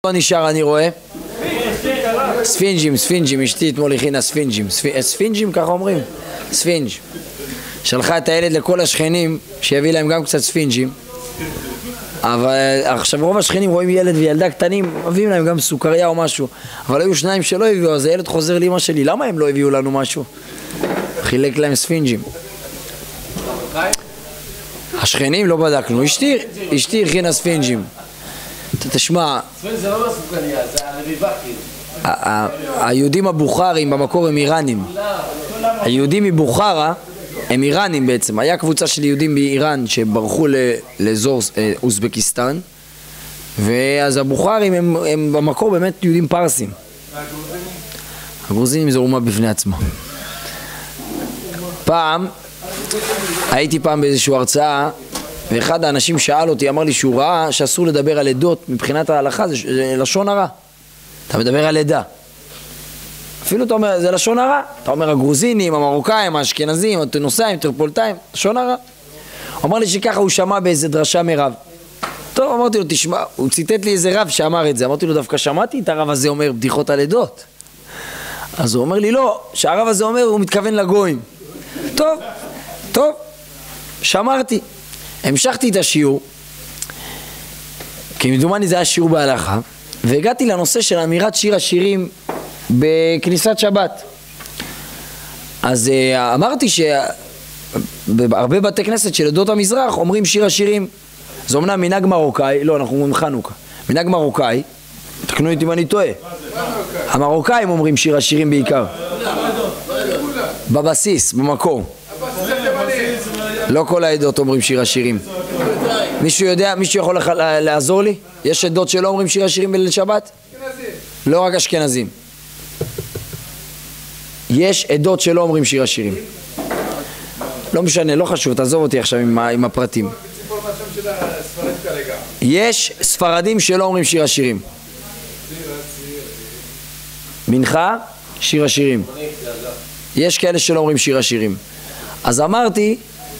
לא נשאר, אני רואה ספינג'ים, אשתי אתמול הכינה ספינג'ים, ככה אומרים, ספינג'. שלחה את הילד לכל השכנים שיביא להם גם קצת ספינג'ים, אבל עכשיו רוב השכנים רואים ילד וילדה קטנים, מביאים להם גם סוכריה או משהו, אבל היו שניים שלא הביאו, אז הילד חוזר לאמא שלי, למה הם לא הביאו לנו משהו? חילק להם ספינג'ים. השכנים לא בדקנו, אשתי הכינה ספינג'ים. תשמע, זה לא מסוכניה, זה הרביבה כאילו. היהודים הבוכרים במקור הם איראנים. היהודים מבוכרה הם איראנים בעצם. היה קבוצה של יהודים באיראן שברחו לאזור אוזבקיסטן, ואז הבוכרים הם במקור באמת יהודים פרסים. הגרוזינים זה אומה בפני עצמה. הייתי פעם באיזושהי הרצאה, ואחד האנשים שאל אותי, אמר לי שהוא ראה שאסור לדבר על עדות מבחינת ההלכה, זה לשון הרע. אתה מדבר על עדה. אפילו אתה אומר, זה לשון הרע. אתה אומר הגרוזינים, המרוקאים, האשכנזים, הטונוסאים, הטריפוליטאים, לשון הרע. הוא אמר לי שככה הוא שמע באיזה דרשה מרב. טוב, אמרתי לו, תשמע, הוא ציטט לי איזה רב שאמר את זה. אמרתי לו, דווקא שמעתי את הרב הזה אומר בדיחות על עדות. אז הוא אומר לי, לא, שהרב הזה אומר, הוא מתכוון לגויים. טוב, שמרתי. המשכתי את השיעור, כי מדומני זה היה שיעור בהלכה, והגעתי לנושא של אמירת שיר השירים בכניסת שבת. אז אמרתי שבהרבה בתי כנסת של עדות המזרח אומרים שיר השירים. זה אומנם מנהג מרוקאי, לא, אנחנו אומרים חנוכה. מנהג מרוקאי, תקנו אותי אם אני טועה. המרוקאים אומרים שיר השירים בעיקר. בבסיס, במקור. לא כל העדות אומרים שיר השירים. מישהו יודע, מישהו יכול לעזור לי? יש עדות שלא אומרים שיר השירים בליל שבת? לא רק אשכנזים. יש עדות שלא אומרים שיר השירים. לא משנה, לא חשוב, תעזוב אותי עכשיו עם הפרטים. יש ספרדים שלא אומרים שיר השירים. מנחה, שיר השירים. יש כאלה שלא אומרים שיר השירים. אז אמרתי,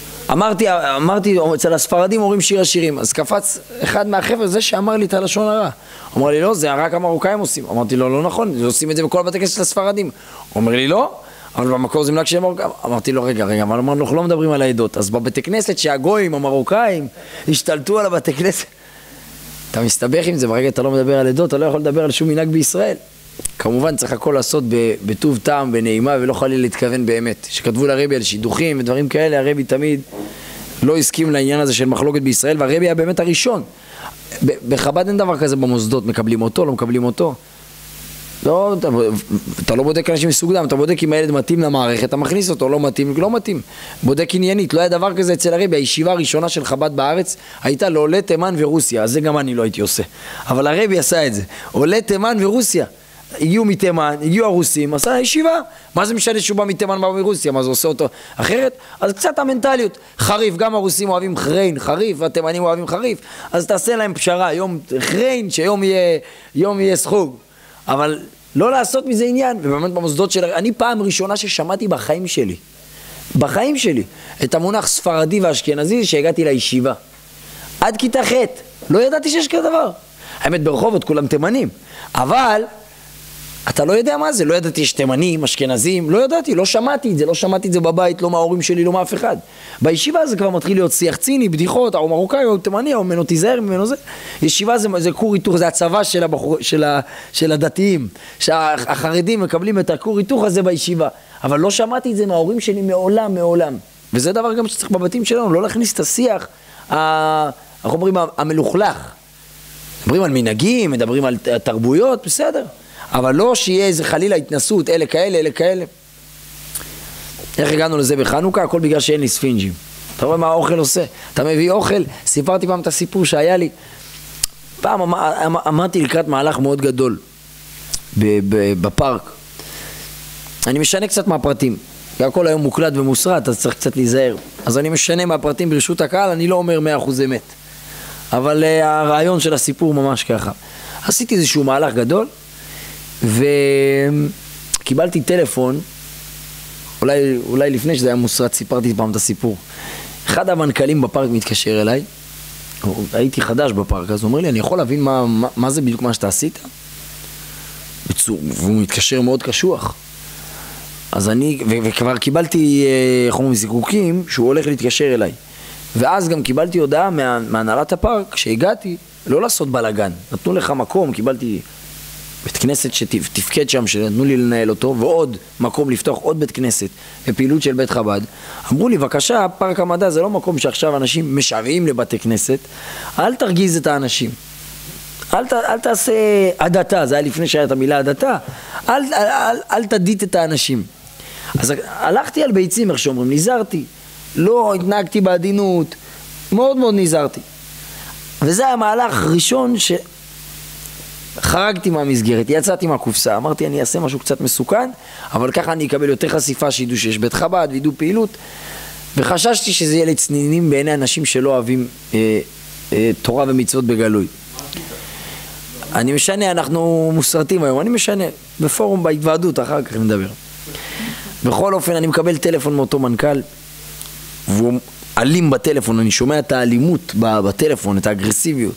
אצל הספרדים אומרים שיר השירים. אז קפץ אחד מהחבר'ה, זה שאמר לי את הלשון הרע. אמר לי, לא, זה רק המרוקאים עושים. אמרתי לו, לא נכון, עושים את זה בכל בתי כנסת של הספרדים. אומר לי, לא, אבל במקור זה מלאק של המרוקאים. אמרתי לו, רגע, אבל אמרנו, אנחנו לא מדברים על העדות. אז בבתי כנסת שהגויים, המרוקאים, השתלטו על הבתי כנסת. אתה מסתבך עם זה, ברגע אתה לא מדבר על עדות, אתה לא יכול לדבר על שום מנהג בישראל. כמובן צריך הכל לעשות בטוב טעם, בנעימה, ולא חלילה להתכוון באמת. שכתבו לרבי על שידוכים ודברים כאלה, הרבי תמיד לא הסכים לעניין הזה של מחלוקת בישראל, והרבי היה באמת הראשון. בחב"ד אין דבר כזה במוסדות, מקבלים אותו, לא מקבלים אותו. לא, אתה לא בודק אנשים מסוג דם, אתה בודק אם הילד מתאים למערכת, אתה מכניס אותו, לא מתאים, לא מתאים. בודק עניינית, לא היה דבר כזה אצל הרבי. הישיבה הראשונה של חב"ד בארץ הייתה לעולי תימן ורוסיה, אז זה גם אני לא הייתי עושה. אבל הרבי עשה את זה, עולי תימן ורוסיה. הגיעו מתימן, הגיעו הרוסים, עשה ישיבה. מה זה משנה שהוא בא מתימן ובא מרוסיה? מה זה עושה אותו אחרת? אז קצת המנטליות. חריף, גם הרוסים אוהבים חריין, חריף, והתימנים אוהבים חריף. אז תעשה להם פשרה, יום חריין, שיום יהיה סחוג. אבל לא לעשות מזה עניין. ובאמת במוסדות של... אני פעם ראשונה ששמעתי בחיים שלי, את המונח ספרדי ואשכנזי שהגעתי לישיבה. עד כיתה ח' לא ידעתי שיש כזה דבר. האמת ברחובות כולם תימנים. אבל... אתה לא יודע מה זה, לא ידעתי יש תימנים, אשכנזים, לא ידעתי, לא שמעתי את זה בבית, לא מההורים שלי, לא מאף אחד. בישיבה זה כבר מתחיל להיות שיח ציני, בדיחות, או מרוקאי, או תימני, או ממנו תיזהר ממנו זה. ישיבה זה כור היתוך, זה הצבא של הדתיים, שהחרדים מקבלים את הכור היתוך הזה בישיבה. אבל לא שמעתי את זה מההורים שלי מעולם. וזה דבר גם שצריך בבתים שלנו, לא להכניס את השיח, אנחנו אומרים המלוכלך. מדברים על מנהגים, מדברים על תרבויות, בסדר. אבל לא שיהיה איזה חלילה התנסות, אלה כאלה. איך הגענו לזה בחנוכה? הכל בגלל שאין לי ספינג'ים. אתה רואה מה האוכל עושה? אתה מביא אוכל, סיפרתי פעם את הסיפור שהיה לי. פעם אמרתי לקראת מהלך מאוד גדול בפארק. אני משנה קצת מהפרטים. כי הכל היום מוקלט ומוסרט, אז צריך קצת להיזהר. אז אני משנה מהפרטים ברשות הקהל, אני לא אומר 100% אמת. אבל הרעיון של הסיפור ממש ככה. עשיתי איזשהו מהלך גדול, וקיבלתי טלפון, אולי לפני שזה היה מוסרט, סיפרתי פעם את הסיפור. אחד המנכ"לים בפארק מתקשר אליי, הייתי חדש בפארק, אז הוא אומר לי, אני יכול להבין מה זה בדיוק מה שאתה עשית? והוא מתקשר מאוד קשוח. אז אני, וכבר קיבלתי, איך אומרים, זיקוקים, שהוא הולך להתקשר אליי. ואז גם קיבלתי הודעה מהנהלת הפארק, שהגעתי, לא לעשות בלגן. נתנו לך מקום, קיבלתי בית כנסת שתפקד שם, שנתנו לי לנהל אותו, ועוד מקום לפתוח עוד בית כנסת, בפעילות של בית חב"ד. אמרו לי, בבקשה, פארק המדע זה לא מקום שעכשיו אנשים משוועים לבתי כנסת, אל תרגיז את האנשים. אל תעשה עדתה, זה היה לפני שהיה את המילה עדתה, אל תדית את האנשים. אז הלכתי על ביצים, איך שאומרים, נזהרתי, לא התנהגתי בעדינות, מאוד מאוד נזהרתי. וזה היה מהלך ראשון שחרגתי מהמסגרת, יצאתי מהקופסה, אמרתי אני אעשה משהו קצת מסוכן, אבל ככה אני אקבל יותר חשיפה שידעו שיש בית חב"ד וידעו פעילות, וחששתי שזה יהיה לצנינים בעיני אנשים שלא אוהבים תורה ומצוות בגלוי. אני משנה, אנחנו מוסרטים היום, אני משנה, בפורום בהתוועדות, אחר כך נדבר. בכל אופן, אני מקבל טלפון מאותו מנכ"ל, והוא אלים בטלפון, אני שומע את האלימות בטלפון, את האגרסיביות.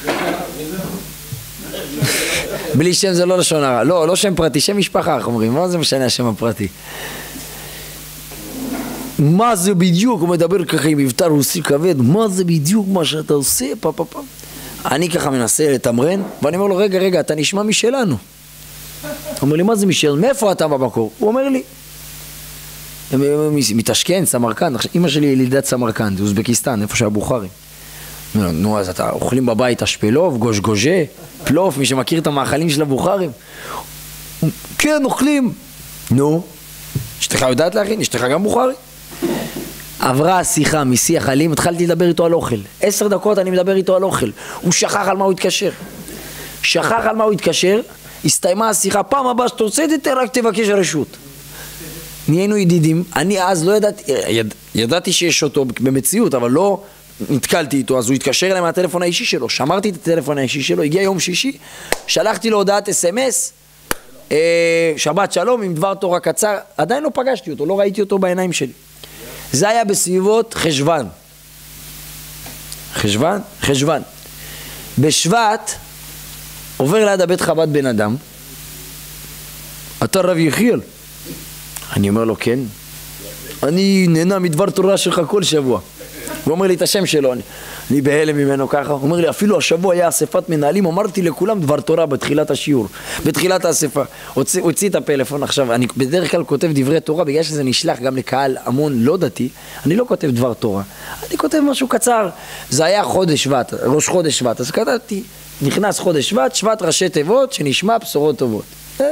בלי שם זה לא לשון הרע, לא שם פרטי, שם משפחה, איך אומרים, מה זה משנה השם הפרטי? מה זה בדיוק, הוא מדבר ככה עם מבטא רוסי כבד, מה זה בדיוק מה שאתה עושה, פאפאפא. אני ככה מנסה לתמרן, ואני אומר לו, רגע, אתה נשמע משלנו. הוא אומר לי, מה זה משלנו? מאיפה אתה במקור? הוא אומר לי, מתשכן, סמרקנד, אמא שלי ילידת סמרקנד, אוזבקיסטן, איפה שהבוכרי. נו, אז אתה אוכלים בבית אשפלוב, גושגושה, פלוף, מי שמכיר את המאכלים של הבוכרים? כן, אוכלים. נו, אשתך יודעת להכין, אשתך גם בוכרי? עברה השיחה משיח אלים, התחלתי לדבר איתו על אוכל. 10 דקות אני מדבר איתו על אוכל. הוא שכח על מה הוא התקשר. הסתיימה השיחה, פעם הבאה שאתה רוצה את זה, רק תבקש רשות. נהיינו ידידים. אני אז לא ידעתי שיש אותו במציאות, אבל לא נתקלתי איתו. אז הוא התקשר אליי מהטלפון האישי שלו. שמרתי את הטלפון האישי שלו, הגיע יום שישי, שלחתי לו הודעת SMS, שבת שלום עם דבר תורה קצר. עדיין לא פגשתי אותו, לא ראיתי אותו בעיניים שלי. זה היה בסביבות חשבן. בשבט עובר ליד הבית חב"ד בן אדם, אתה רב יחיאל? אני אומר לו כן, אני נהנה מדבר תורה שלך כל שבוע. הוא אומר לי את השם שלו, אני בהלם ממנו ככה. הוא אומר לי, אפילו השבוע היה אספת מנהלים, אמרתי לכולם דבר תורה בתחילת השיעור, בתחילת האספה. הוציא את הפלאפון. עכשיו, אני בדרך כלל כותב דברי תורה, בגלל שזה נשלח גם לקהל המון לא דתי, אני לא כותב דבר תורה, אני כותב משהו קצר. זה היה חודש שבט, ראש חודש שבט, אז כתבתי, נכנס חודש שבט, שבט ראשי תיבות, שנשמע בשורות טובות.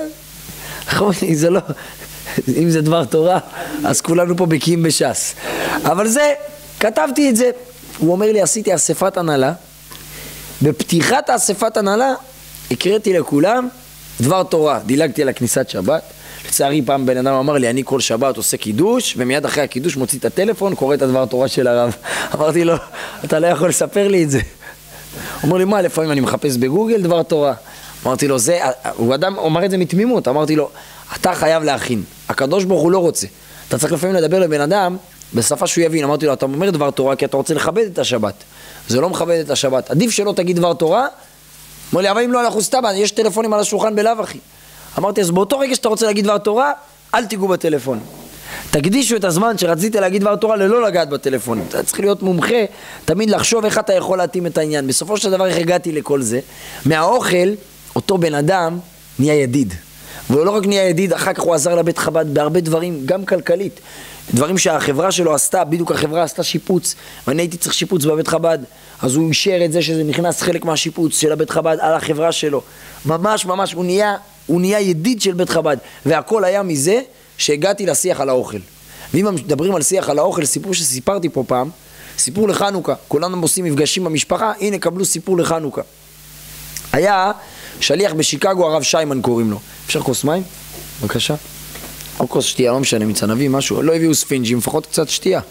זה לא, אם זה דבר תורה, אז כולנו פה בקיאים בש"ס. אבל זה, כתבתי את זה. הוא אומר לי, עשיתי אספת הנהלה. בפתיחת האספת הנהלה, הקראתי לכולם דבר תורה. דילגתי על הכניסת שבת. לצערי פעם בן אדם אמר לי, אני כל שבת עושה קידוש, ומיד אחרי הקידוש מוציא את הטלפון, קורא את הדבר תורה של הרב. אמרתי לו, אתה לא יכול לספר לי את זה. הוא אומר לי, מה, לפעמים אני מחפש בגוגל דבר תורה. אמרתי לו, הוא אדם אומר את זה מתמימות. אמרתי לו, אתה חייב להכין. הקדוש ברוך הוא לא רוצה. אתה צריך לפעמים לדבר לבן אדם בשפה שהוא יבין. אמרתי לו, אתה אומר דבר תורה כי אתה רוצה לכבד את השבת. זה לא מכבד את השבת. עדיף שלא תגיד דבר תורה. אמר לי, אבל אם לא אנחנו סתם, יש טלפונים על השולחן בלאו אחי. אמרתי, אז באותו רגע שאתה רוצה להגיד דבר תורה, אל תיגעו בטלפון. תקדישו את הזמן שרצית להגיד דבר תורה ללא לגעת בטלפון. אתה צריך להיות מומחה, תמיד לחשוב איך אתה יכול להתאים את העניין. בסופו של דבר איך הגעתי לכל זה? מהאוכל, אותו בן אדם נהיה ידיד. והוא לא רק נהיה ידיד, אחר כך הוא עזר לבית חב"ד בהרבה דברים, גם כלכלית. דברים שהחברה שלו עשתה, בדיוק החברה עשתה שיפוץ, ואני הייתי צריך שיפוץ בבית חב"ד, אז הוא אישר את זה שזה נכנס חלק מהשיפוץ של הבית חב"ד על החברה שלו. ממש, הוא נהיה ידיד של בית חב"ד, והכל היה מזה שהגעתי לשיח על האוכל. ואם מדברים על שיח על האוכל, סיפור שסיפרתי פה פעם, סיפור לחנוכה, כולנו עושים מפגשים במשפחה, הנה קבלו סיפור לחנוכה. היה שליח בשיקגו, הרב שיימן קוראים לו. אפשר כוס מים? בבקשה. או כוס שתייה, לא משנה, מצנבי, משהו. לא הביאו ספינג'ים, לפחות קצת שתייה.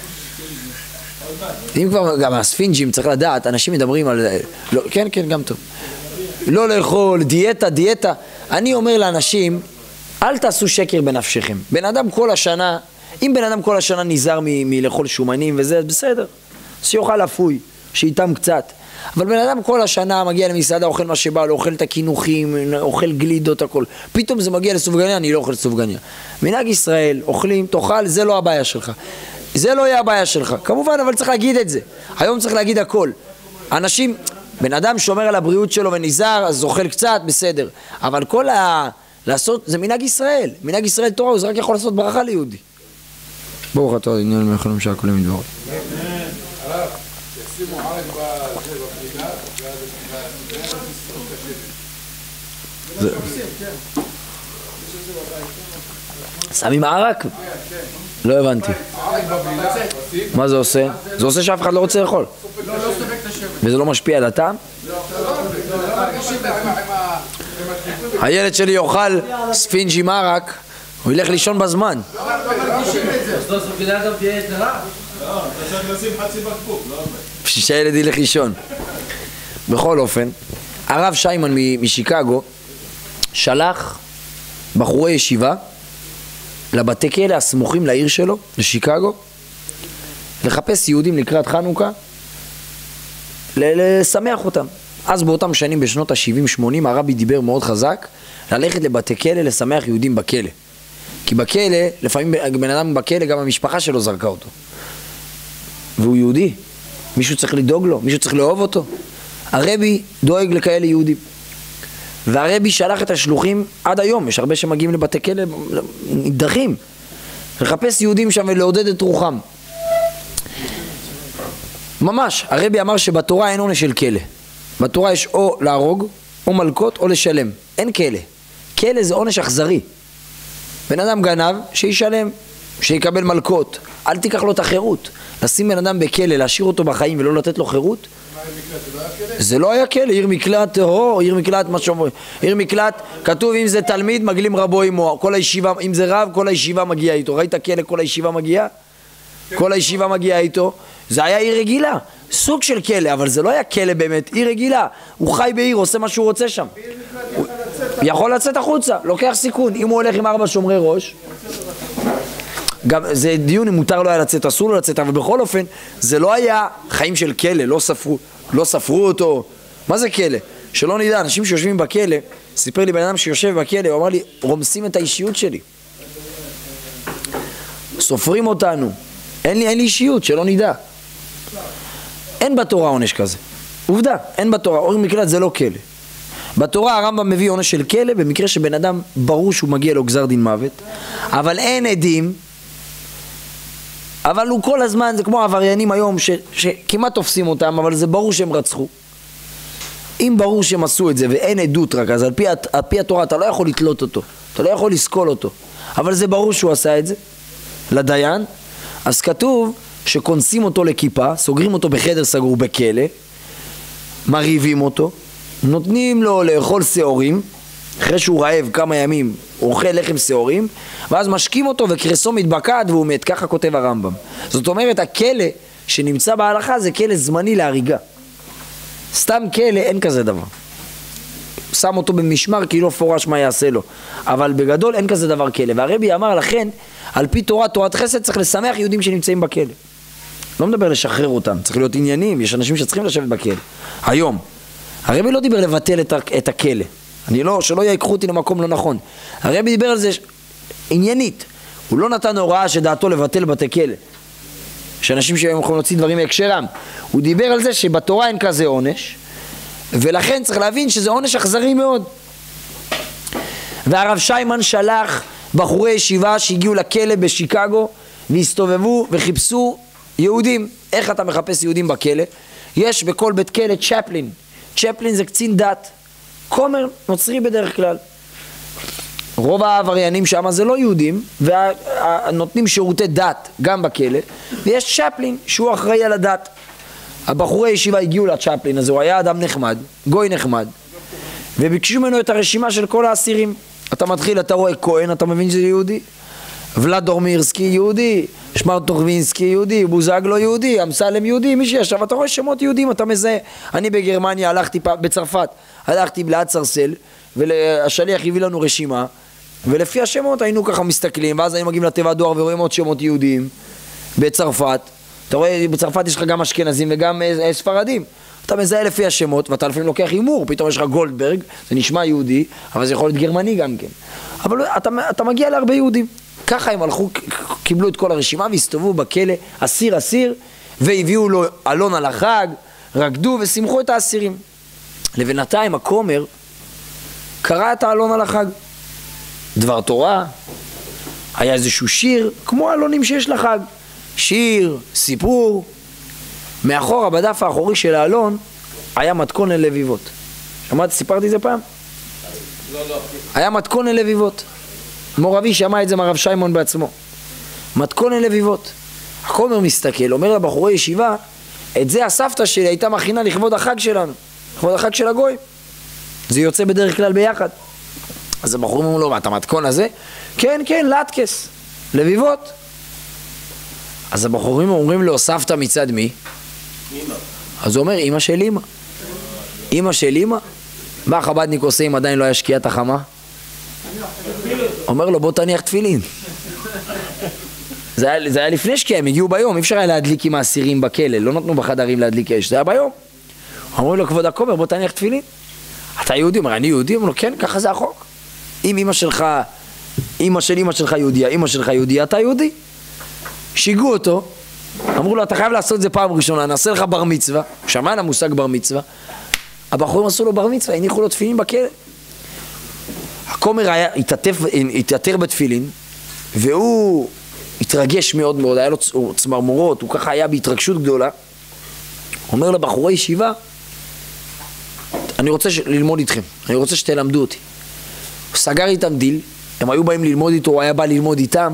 אם כבר גם הספינג'ים צריך לדעת, אנשים מדברים על... לא, כן, גם טוב. לא לאכול, דיאטה. אני אומר לאנשים, אל תעשו שקר בנפשכם. בן אדם כל השנה, אם בן אדם כל השנה נזהר מלאכול שומנים וזה, בסדר. שיוכל אפוי. שאיתם קצת. אבל בן אדם כל השנה מגיע למסעדה, אוכל מה שבא לו, אוכל את הכינוחים, אוכל גלידות, הכל. פתאום זה מגיע לסופגניה, אני לא אוכל סופגניה. מנהג ישראל, אוכלים, תאכל, זה לא הבעיה שלך. זה לא יהיה הבעיה שלך. כמובן, אבל צריך להגיד את זה. היום צריך להגיד הכל. אנשים, בן אדם שומר על הבריאות שלו ונזהר, אז אוכל קצת, בסדר. אבל כל לעשות, זה מנהג ישראל. מנהג ישראל תורה, זה רק יכול לעשות ברכה ליהודי. ברוך אתה, עניין למלכים שהכולים מדברות. שימו ערק בפרידה, שמים ערק? לא הבנתי. מה זה עושה? זה עושה שאף אחד לא רוצה לאכול. וזה לא משפיע על הטעם? הילד שלי יאכל ספינג' עם ערק, הוא ילך לישון בזמן. בשביל שהילד ילך לישון. בכל אופן, הרב שיימן משיקגו שלח בחורי ישיבה לבתי כלא הסמוכים לעיר שלו, לשיקגו, לחפש יהודים לקראת חנוכה, לשמח אותם. אז באותם שנים, בשנות ה-70-80, הרבי דיבר מאוד חזק ללכת לבתי כלא לשמח יהודים בכלא. כי בכלא, לפעמים בן אדם בכלא, גם המשפחה שלו זרקה אותו. והוא יהודי, מישהו צריך לדאוג לו, מישהו צריך לאהוב אותו. הרבי דואג לכאלה יהודים. והרבי שלח את השלוחים עד היום, יש הרבה שמגיעים לבתי כלא, נדחים, לחפש יהודים שם ולעודד את רוחם. ממש, הרבי אמר שבתורה אין עונש של כלא. בתורה יש או להרוג, או מלכות, או לשלם. אין כלא. כלא זה עונש אכזרי. בן אדם גנב, שישלם, שיקבל מלכות. אל תיקח לו את החירות. לשים בן אדם בכלא, להשאיר אותו בחיים ולא לתת לו חירות, זה לא היה כלא. עיר מקלט טרור, עיר מקלט, מה שאומרים, עיר מקלט, כתוב אם זה תלמיד מגלים רבו עמו, כל הישיבה, אם זה רב כל הישיבה מגיעה איתו. ראית כלא כל הישיבה מגיעה? כל הישיבה מגיעה איתו. זה היה עיר רגילה, סוג של כלא, אבל זה לא היה כלא באמת, עיר רגילה. הוא חי בעיר, עושה מה שהוא רוצה שם, יכול לצאת החוצה, לוקח סיכון. אם הוא הולך עם 4 שומרי ראש, גם זה דיון אם מותר לו היה לצאת, אסור לו לצאת, אבל בכל אופן זה לא היה חיים של כלא, לא ספרו אותו. מה זה כלא? שלא נדע, אנשים שיושבים בכלא, סיפר לי בן אדם שיושב בכלא, הוא אמר לי, רומסים את האישיות שלי, סופרים אותנו, אין לי אישיות, שלא נדע. אין בתורה עונש כזה, עובדה, אין בתורה. עיר מקלט זה לא כלא. בתורה הרמב"ם מביא עונש של כלא במקרה שבן אדם ברור שהוא מגיע לו גזר דין מוות, אבל אין עדים, אבל הוא כל הזמן, זה כמו עבריינים היום שכמעט תופסים אותם, אבל זה ברור שהם רצחו. אם ברור שהם עשו את זה ואין עדות רק, אז על פי התורה אתה לא יכול לתלות אותו, אתה לא יכול לסקול אותו, אבל זה ברור שהוא עשה את זה לדיין. אז כתוב שכונסים אותו לכיפה, סוגרים אותו בחדר סגור בכלא, מריבים אותו, נותנים לו לאכול שעורים, אחרי שהוא רעב כמה ימים הוא אוכל לחם שעורים, ואז משקים אותו וקרסו מתבקעת והוא מת. ככה כותב הרמב"ם. זאת אומרת, הכלא שנמצא בהלכה זה כלא זמני להריגה. סתם כלא אין כזה דבר. שם אותו במשמר כי לא פורש מה יעשה לו, אבל בגדול אין כזה דבר כלא. והרבי אמר לכן, על פי תורת חסד צריך לשמח יהודים שנמצאים בכלא. לא מדבר לשחרר אותם, צריך להיות עניינים, יש אנשים שצריכים לשבת בכלא. היום, הרבי לא דיבר לבטל את הכלא. שלא ייקחו אותי למקום לא נכון. הרבי דיבר על זה עניינית. הוא לא נתן הוראה שדעתו לבטל בתי כלא, שאנשים שהיום יכולים להוציא דברים מהקשרם. הוא דיבר על זה שבתורה אין כזה עונש, ולכן צריך להבין שזה עונש אכזרי מאוד. והרב שיימן שלח בחורי ישיבה שהגיעו לכלא בשיקגו והסתובבו וחיפשו יהודים. איך אתה מחפש יהודים בכלא? יש בכל בית כלא צ'פלין. צ'פלין זה קצין דת, כומר נוצרי בדרך כלל. רוב העבריינים שם זה לא יהודים, ונותנים שירותי דת גם בכלא, ויש צ'פלין שהוא אחראי על הדת. הבחורי ישיבה הגיעו לצ'פלין הזה, הוא היה אדם נחמד, גוי נחמד, וביקשו ממנו את הרשימה של כל האסירים. אתה מתחיל, אתה רואה כהן, אתה מבין שזה יהודי, ולדור מירסקי יהודי, שמרטורבינסקי יהודי, בוזגלו יהודי, אמסלם יהודי, מי שישב, אתה רואה שמות יהודים, אתה מזהה. אני בגרמניה הלכתי, בצרפת, הלכתי ליד סרסל, והשליח הביא לנו רשימה, ולפי השמות היינו ככה מסתכלים, ואז היינו מגיעים לתיבת דואר ורואים עוד שמות יהודים בצרפת, אתה רואה, בצרפת יש לך גם אשכנזים וגם ספרדים. אתה מזהה לפי השמות, ואתה לפעמים לוקח הימור, פתאום יש לך גולדברג, זה נשמע יהודי, אבל זה יכול להיות גרמני גם כן. אבל אתה מגיע להרבה יהודים. ככה הם הלכו, קיבלו את כל הרשימה והסתובבו בכלא, אסיר, והביאו לו אלון על החג, רקדו ושמחו את האסירים. לבינתיים הכומר קרא את האלון על החג. דבר תורה, היה איזשהו שיר, כמו האלונים שיש לחג. שיר, סיפור. מאחורה, בדף האחורי של האלון, היה מתכון ללביבות. שמעת, סיפרתי את זה פעם? לא. היה מתכון ללביבות. מורבי שמע את זה מהרב שיימון בעצמו. מתכון ללביבות. הכומר מסתכל, אומר לבחורי ישיבה, את זה הסבתא שלי הייתה מכינה לכבוד החג שלנו, לכבוד החג של הגוי. זה יוצא בדרך כלל ביחד. אז הבחורים אומרים לו, מה, אתה מתכון הזה? כן, לטקס, לביבות. אז הבחורים אומרים לו, סבתא מצד מי? אמא. אז הוא אומר, אמא של אמא. אמא של אמא? מה חבדניק עושה אם עדיין לא היה שקיעת החמה? אומר לו, בוא תניח תפילין. זה היה לפני שקיעה, הם הגיעו ביום, אי אפשר היה להדליק עם האסירים בכלא, לא נתנו בחדרים להדליק אש, זה היה ביום. אמרו לו, כבוד הכומר, בוא תניח תפילין. אתה יהודי? אומר, אני יהודי? אומר לו, כן, ככה זה החוק. אם אמא של אמא שלך יהודיה, אמא שלך יהודיה, אתה יהודי. שיגעו אותו, אמרו לו, אתה חייב לעשות את זה פעם ראשונה, נעשה לך בר מצווה. שמע על המושג בר מצווה. הבחורים עשו לו בר מצווה, הניחו לו תפילין בכלא. הכומר התעטר בתפילין, והוא התרגש מאוד מאוד, היה לו צמרמורות, הוא ככה היה בהתרגשות גדולה. אומר לבחורי ישיבה, אני רוצה ללמוד איתכם, אני רוצה שתלמדו אותי. הוא סגר איתם דיל, הם היו באים ללמוד איתו, הוא היה בא ללמוד איתם.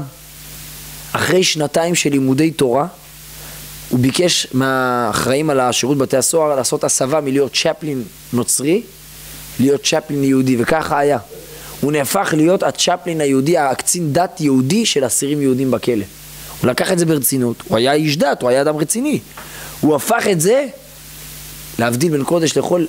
אחרי שנתיים של לימודי תורה, הוא ביקש מהאחראים על השירות בתי הסוהר לעשות הסבה מלהיות צ'פלין נוצרי, להיות צ'פלין יהודי, וככה היה. הוא נהפך להיות הצ'פלין היהודי, הקצין דת יהודי של אסירים יהודים בכלא. הוא לקח את זה ברצינות, הוא היה איש דת, הוא היה אדם רציני. הוא הפך את זה, להבדיל בין קודש לחול,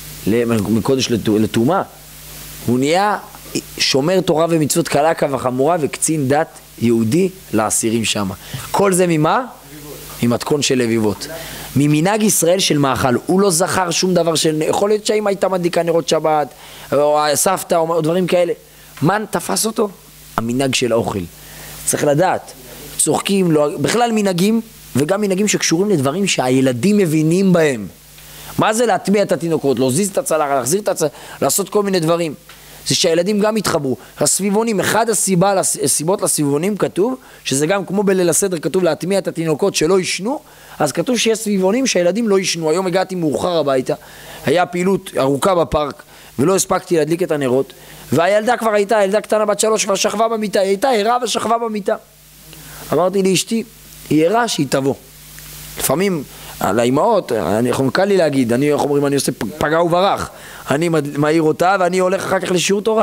מקודש לטומאה. הוא נהיה שומר תורה ומצוות קלה כחמורה וקצין דת יהודי לאסירים שם. כל זה ממה? ממתכון של לביבות. ממנהג ישראל של מאכל. הוא לא זכר שום דבר של... יכול להיות שאמא הייתה מדליקה נרות שבת, או הסבתא, או דברים כאלה. מה תפס אותו? המנהג של האוכל. צריך לדעת. צוחקים, בכלל מנהגים, וגם מנהגים שקשורים לדברים שהילדים מבינים בהם. מה זה להטמיע את התינוקות? להזיז את הצלחת, להחזיר את הצלחת, לעשות כל מיני דברים. זה שהילדים גם יתחברו. הסביבונים, אחד הסיבות לסביבונים כתוב, שזה גם כמו בליל הסדר כתוב להטמיע את התינוקות שלא ישנו, אז כתוב שיש סביבונים שהילדים לא ישנו. היום הגעתי מאוחר הביתה, היה פעילות ארוכה בפארק, ולא הספקתי להדליק את הנרות, והילדה כבר הייתה, ילדה קטנה בת 3 כבר שכבה במיטה, היא הייתה ערה ושכבה במיטה. אמרתי לאשתי, היא ערה שהיא תבוא. לפעמים, על האימהות, קל לי להגיד, אני עושה פגע וברח, אני מעיר אותה ואני הולך אחר כך לשיעור תורה.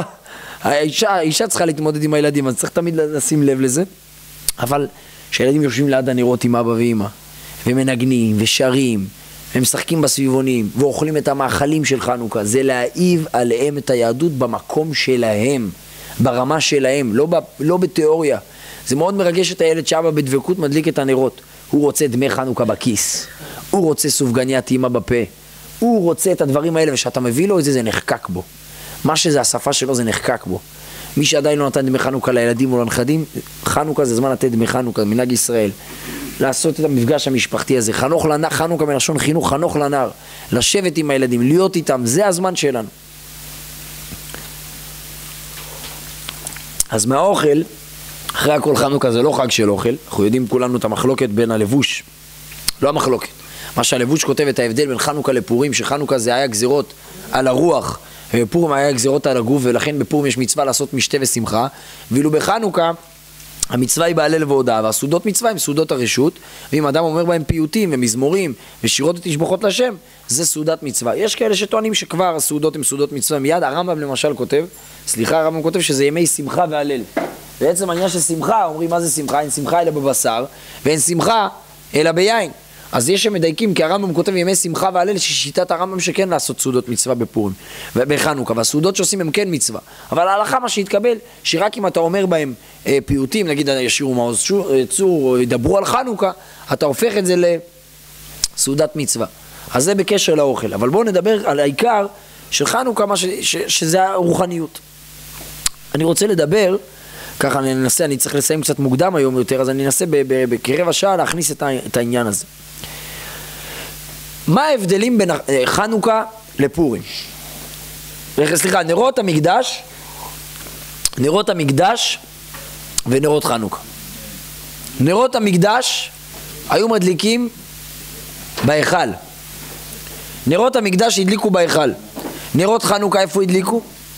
האישה צריכה להתמודד עם הילדים, אז צריך תמיד לשים לב לזה. אבל כשהילדים יושבים ליד הנרות עם אבא ואמא, ומנגנים ושרים, הם משחקים בסביבונים, ואוכלים את המאכלים של חנוכה, זה להאיב עליהם את היהדות במקום שלהם, ברמה שלהם, לא בתיאוריה. זה מאוד מרגש את הילד שאבא בדבקות מדליק את הנרות. הוא רוצה דמי חנוכה בכיס, הוא רוצה סופגניה טעימה בפה, הוא רוצה את הדברים האלה, ושאתה מביא לו את זה, זה נחקק בו. מה שזה השפה שלו, זה נחקק בו. מי שעדיין לא נתן דמי חנוכה לילדים או לנכדים, חנוכה זה זמן לתת דמי חנוכה, מנהג ישראל. לעשות את המפגש המשפחתי הזה, חנוכה מלשון חינוך, חנוך לנער, לשבת עם הילדים, להיות איתם, זה הזמן שלנו. אז מהאוכל, אחרי הכל חנוכה זה לא חג של אוכל, אנחנו יודעים כולנו את המחלוקת בין הלבוש, לא המחלוקת, מה שהלבוש כותב את ההבדל בין חנוכה לפורים, שחנוכה זה היה גזירות על הרוח, ובפורים היה גזירות על הגוף, ולכן בפורים יש מצווה לעשות משתה ושמחה, ואילו בחנוכה המצווה היא בהלל והודאה, והסעודות מצווה הם סעודות הרשות, ואם אדם אומר בהם פיוטים ומזמורים ושירות ותשבחות לשם, זה סעודת מצווה. יש כאלה שטוענים שכבר הסעודות הם סעודות מצווה מיד, הרמב"ם למשל כותב, הרמב"ם כותב שזה ימי שמחה והלל. בעצם העניין של שמחה, אומרים מה זה שמחה? אין שמחה אלא בבשר, ואין שמחה אלא ביין. אז יש שמדייקים, כי הרמב"ם כותב ימי שמחה והלל, ששיטת הרמב"ם שכן לעשות סעודות מצווה בפורים ובחנוכה, והסעודות שעושים הם כן מצווה. אבל ההלכה מה שהתקבל, שרק אם אתה אומר בהם פיוטים, נגיד ישירו מעוז צור, או ידברו על חנוכה, אתה הופך את זה לסעודת מצווה. אז זה בקשר לאוכל. אבל בואו נדבר על העיקר של חנוכה, שזה הרוחניות. אני רוצה לדבר, ככה אני אנסה, אני צריך לסיים קצת מוקדם היום יותר, אז אני אנסה בקרבע שעה להכניס את העניין הזה. מה ההבדלים בין חנוכה לפורים? סליחה, נרות המקדש ונרות חנוכה. נרות המקדש היו מדליקים בהיכל. נרות המקדש הדליקו בהיכל. נרות חנוכה איפה הדליקו?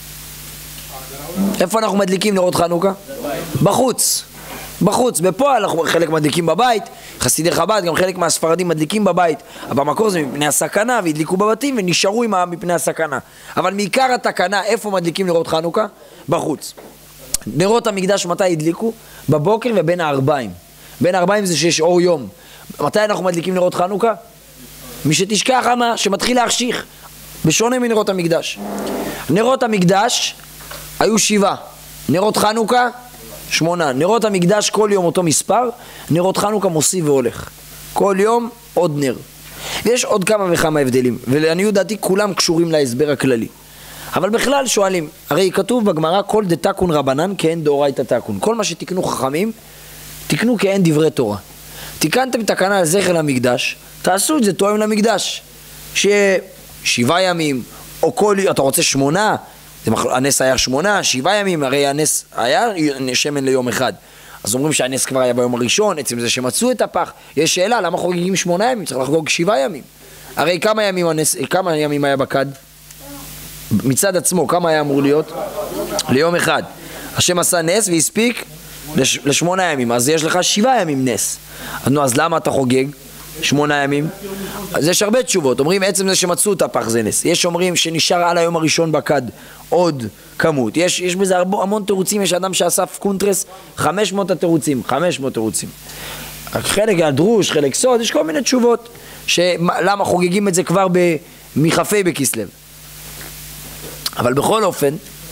איפה אנחנו מדליקים נרות חנוכה? בחוץ. בחוץ, בפועל אנחנו חלק מדליקים בבית, חסידי חב"ד, גם חלק מהספרדים מדליקים בבית, אבל במקור זה מפני הסכנה, והדליקו בבתים ונשארו עם מפני הסכנה. אבל מעיקר התקנה, איפה מדליקים נרות חנוכה? בחוץ. נרות המקדש מתי הדליקו? בבוקר ובין הערביים. בין הערביים זה שיש אור יום. מתי אנחנו מדליקים נרות חנוכה? מי שתשכח אמה, שמתחיל להחשיך, בשונה מנרות המקדש. נרות המקדש היו 7, נרות חנוכה 8. נרות המקדש כל יום אותו מספר, נרות חנוכה מוסיף והולך. כל יום עוד נר. ויש עוד כמה וכמה הבדלים, ולעניות דעתי כולם קשורים להסבר הכללי. אבל בכלל שואלים, הרי כתוב בגמרא כל דתקון רבנן כאין דאורייתא תקון. כל מה שתקנו חכמים, תקנו כאין דברי תורה. תיקנתם תקנה לזכר למקדש, תעשו את זה תואם למקדש. שיהיה 7 ימים, או כל, אתה רוצה 8, הנס היה 8, 7 ימים, הרי הנס היה שמן ליום אחד. אז אומרים שהנס כבר היה ביום הראשון, עצם זה שמצאו את הפח. יש שאלה, למה חוגגים 8 ימים? צריך לחגוג 7 ימים. הרי כמה ימים היה בקד? מצד עצמו, כמה היה אמור להיות? ליום אחד. השם עשה נס והספיק ל8 ימים, אז יש לך 7 ימים נס. אז למה אתה חוגג 8 ימים? אז יש הרבה תשובות. אומרים עצם זה שמצאו את הפח זה נס. יש אומרים שנשאר על היום הראשון בקד עוד כמות. יש בזה המון תירוצים. יש אדם שאסף קונטרס 500 התירוצים, 500 תירוצים. חלק הדרוש, חלק סוד, יש כל מיני תשובות למה חוגגים את זה כבר מחפי בכסלו. אבל בכל אופן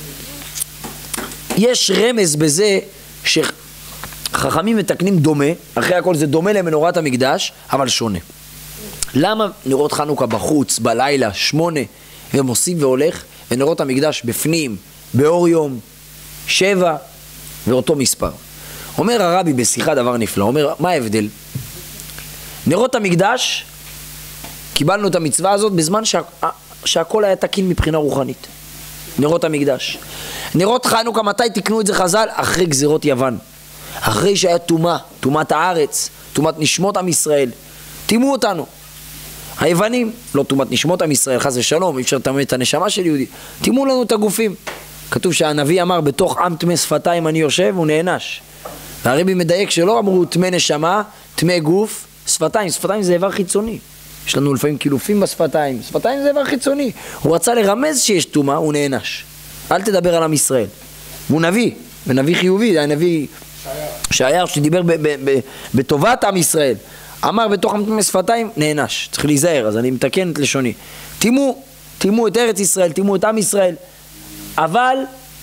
יש רמז בזה שחכמים מתקנים דומה, אחרי הכל זה דומה למנורת המקדש, אבל שונה. למה נרות חנוכה בחוץ, בלילה, 8, ומוסיף והולך, ונרות המקדש בפנים, באור יום, 7, ואותו מספר? אומר הרבי בשיחה דבר נפלא, אומר, מה ההבדל? נרות המקדש, קיבלנו את המצווה הזאת בזמן שהכל היה תקין מבחינה רוחנית. נרות המקדש. נרות חנוכה, מתי תקנו את זה חז"ל? אחרי גזירות יוון. אחרי שהיה תומה, תומת הארץ, תומת נשמות עם ישראל. תימו אותנו. היוונים, לא תומת נשמות עם ישראל, חס ושלום, אי אפשר לטמא את הנשמה של יהודי. תימו לנו את הגופים. כתוב שהנביא אמר, בתוך עם טמא שפתיים אני יושב, הוא נענש. והרבי מדייק שלא אמרו טמא נשמה, טמא גוף, שפתיים. שפתיים זה איבר חיצוני. יש לנו לפעמים קילופים בשפתיים. שפתיים זה איבר חיצוני. הוא רצה לרמז שיש תומה, הוא נענש. אל תדבר על עם ישראל. הוא נביא, ונביא חיובי, זה הנביא שער שדיבר בטובת עם ישראל. אמר בתוך עם שפתיים, נענש. צריך להיזהר, אז אני מתקן את לשוני. תימו את ארץ ישראל, תימו את עם ישראל. אבל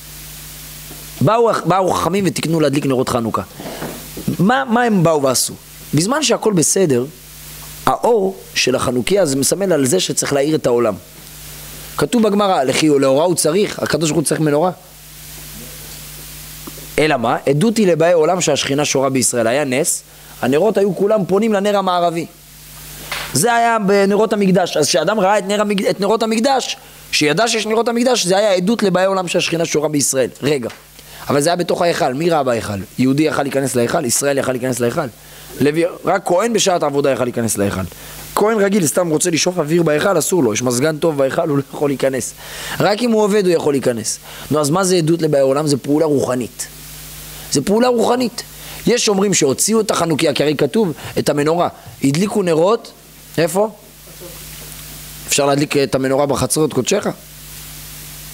באו חכמים ותקנו להדליק נרות חנוכה. מה הם באו ועשו? בזמן שהכל בסדר, האור של החנוכיה זה מסמל על זה שצריך להאיר את העולם. כתוב בגמרא, לאורה הוא צריך, הקדוש ברוך הוא צריך מנורה. אלא מה? עדות היא לבאי עולם שהשכינה שורה בישראל. היה נס, הנרות היו כולם פונים לנר המערבי. זה היה בנרות המקדש. אז כשאדם ראה את נרות המקדש, שידע שיש נרות המקדש, זה היה עדות לבאי עולם שהשכינה שורה בישראל. רגע. אבל זה היה בתוך ההיכל. מי ראה בהיכל? יהודי יכל להיכנס להיכל? ישראל יכל להיכנס להיכל? רק כהן בשעת העבודה יכל להיכנס להיכל. כהן רגיל סתם רוצה לשאוף אוויר בהיכל, אסור לו. יש מזגן טוב בהיכל, הוא לא יכול להיכנס. רק אם הוא עובד הוא יכול להיכנס. נו, אז מה זה עדות לבאי עולם? זה פעולה רוחנית. זה פעולה רוחנית. יש אומרים שהוציאו את החנוכיה, כי הרי כתוב את המנורה. הדליקו נרות, איפה? אפשר להדליק את המנורה בחצרות קודשך?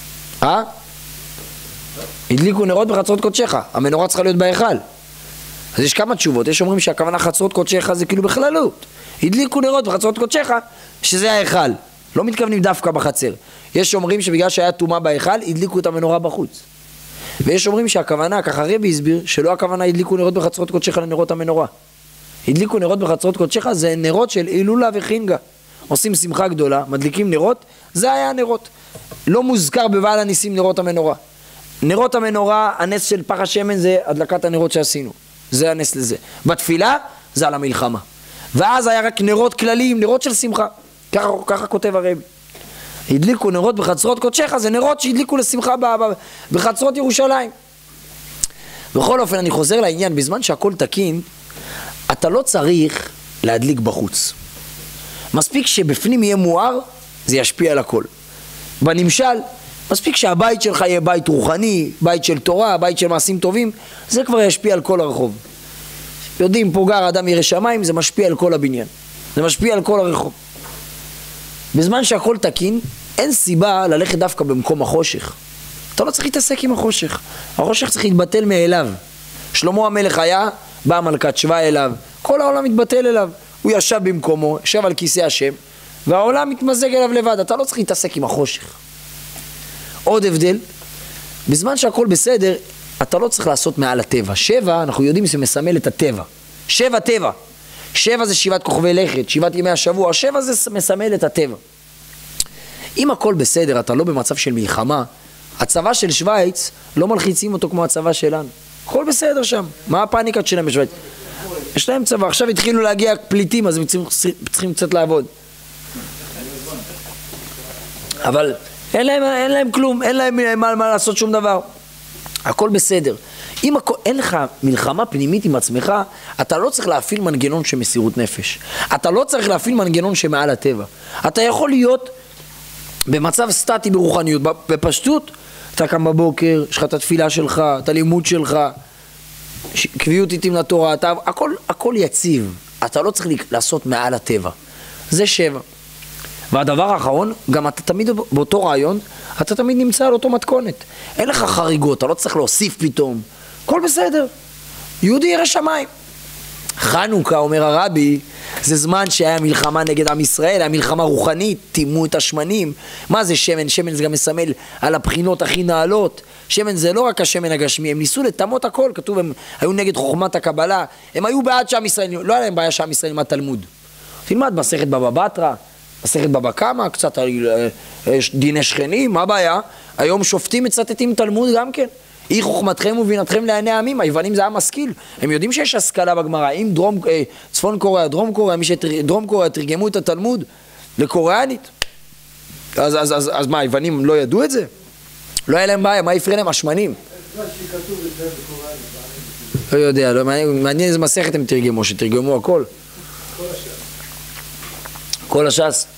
הדליקו נרות בחצרות קודשך. המנורה צריכה להיות בהיכל. אז יש כמה תשובות, יש אומרים שהכוונה חצרות קודשך זה כאילו בכללות. הדליקו נרות בחצרות קודשך, שזה ההיכל. לא מתכוונים דווקא בחצר. יש אומרים שבגלל שהיה טומאה בהיכל, הדליקו את המנורה בחוץ. ויש אומרים שהכוונה, ככה רבי הסביר, שלא הכוונה הדליקו נרות בחצרות קודשך לנרות המנורה. הדליקו נרות בחצרות קודשך, זה נרות של הילולה וחינגה. עושים שמחה גדולה, מדליקים נרות, זה היה הנרות. לא מוזכר בבעל הניסים נרות המנורה. נרות המנורה, הנס של פח השמן זה הדלקת הנרות שעשינו. זה הנס לזה. בתפילה, זה על המלחמה. ואז היה רק נרות כלליים, נרות של שמחה. ככה כותב הרבי. הדליקו נרות בחצרות קודשך, זה נרות שהדליקו לשמחה בחצרות ירושלים. בכל אופן, אני חוזר לעניין, בזמן שהכל תקין, אתה לא צריך להדליק בחוץ. מספיק שבפנים יהיה מואר, זה ישפיע על הכל. בנמשל, מספיק שהבית שלך יהיה בית רוחני, בית של תורה, בית של מעשים טובים, זה כבר ישפיע על כל הרחוב. יודעים, פה גר אדם ירא שמיים, זה משפיע על כל הבניין. זה משפיע על כל הרחוב. בזמן שהכל תקין, אין סיבה ללכת דווקא במקום החושך. אתה לא צריך להתעסק עם החושך. החושך צריך להתבטל מאליו. שלמה המלך היה, באה מלכת שבא אליו, כל העולם מתבטל אליו. הוא ישב במקומו, ישב על כיסא השם, והעולם מתמזג אליו לבד. אתה לא צריך להתעסק עם החושך. עוד הבדל, בזמן שהכל בסדר, אתה לא צריך לעשות מעל הטבע. 7, אנחנו יודעים שזה מסמל את הטבע. 7 טבע. 7 זה 7 כוכבי לכת, 7 ימי השבוע. 7 זה מסמל את הטבע. אם הכל בסדר, אתה לא במצב של מלחמה, הצבא של שוויץ לא מלחיצים אותו כמו הצבא שלנו. הכל בסדר שם. מה הפאניקה שלהם בשוויץ? יש להם צבא, עכשיו התחילו להגיע פליטים, אז הם צריכים קצת לעבוד. אבל אין להם כלום, אין להם מה לעשות שום דבר. הכל בסדר. אם אין לך מלחמה פנימית עם עצמך, אתה לא צריך להפעיל מנגנון של מסירות נפש. אתה לא צריך להפעיל מנגנון שמעל הטבע. אתה יכול להיות במצב סטטי ברוחניות. בפשטות, אתה קם בבוקר, יש לך את התפילה שלך, את הלימוד שלך, קביעות איתים לתורה, הכל יציב. אתה לא צריך לעשות מעל הטבע. זה 7. והדבר האחרון, גם אתה תמיד באותו רעיון, אתה תמיד נמצא על אותו מתכונת. אין לך חריגות, אתה לא צריך להוסיף פתאום. הכל בסדר. יהודי ירא שמיים. חנוכה, אומר הרבי, זה זמן שהיה מלחמה נגד עם ישראל, היה מלחמה רוחנית, טימו את השמנים. מה זה שמן? שמן זה גם מסמל על הבחינות הכי נעלות. שמן זה לא רק השמן הגשמי, הם ניסו לטמות הכל, כתוב, הם היו נגד חוכמת הקבלה, הם היו בעד שעם ישראל, לא היה להם בעיה שעם ישראל עם התלמוד. תלמד מסכת בבא בתרא, מסכת בבא קמא, קצת דיני שכנים, מה הבעיה? היום שופטים מצטטים תלמוד גם כן. אי חוכמתכם ובינתכם לעיני העמים, היוונים זה היה משכיל, הם יודעים שיש השכלה בגמרא, אם צפון קוריאה, דרום קוריאה, מי שדרום קוריאה תרגמו את התלמוד לקוריאנית, אז מה, היוונים לא ידעו את זה? לא היה להם בעיה, מה יפריע להם? השמנים. לא יודע, מעניין איזה מסכת הם תרגמו, שתרגמו הכל. כל הש"ס.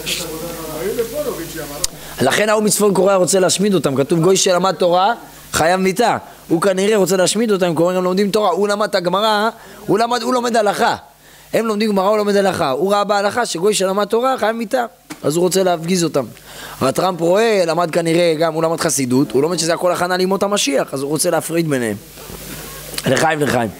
לכן ההוא מצפון קוריאה רוצה להשמיד אותם, כתוב גוי שלמד תורה חייב מיתה, הוא כנראה רוצה להשמיד אותם, הם קוראים, הם לומדים תורה, הוא למד את הגמרא, הוא לומד הלכה, הם לומדים גמרא, הוא לומד הלכה, הוא ראה בהלכה שגוי שלמד תורה חייב מיתה, אז הוא רוצה להפגיז אותם. אבל טראמפ רואה, למד כנראה גם, הוא למד חסידות, הוא לומד שזה הכל הכנה לימות המשיח, אז הוא רוצה להפריד ביניהם. לחיים.